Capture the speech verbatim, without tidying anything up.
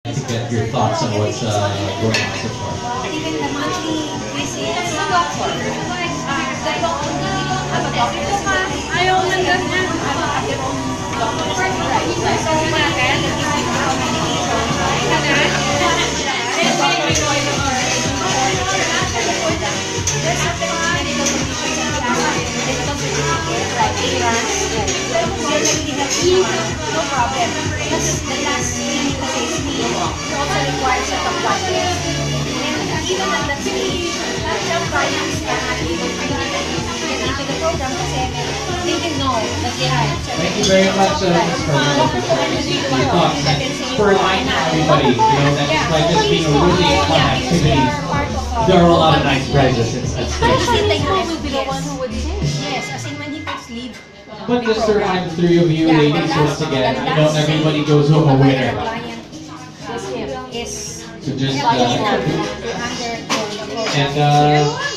To get your thoughts on what's uh, going on so far. Even the monthly visits, the doctor. Uh, the doctor, we don't have a doctor. Ayaw man lang na. Have their own doctor. Right. So, we have the physical communication. There's certain medical conditions and medical certificate, like clearance. They're really helping no problem. That's the last thing kasi is me. It also requires a blood test. And even at that stage, some clients are not able to get into the program kasi they can know that they are. Thank you very much, uh, Miz Fernandez. Your thoughts for lining everybody. You know, that's like just being a really fun activity. There are a lot of nice prizes at stake. Will be the one who would say. Yes, as in when he puts leave. But just to remind the three of you ladies once again, I know everybody goes home a winner. So just uh, and uh,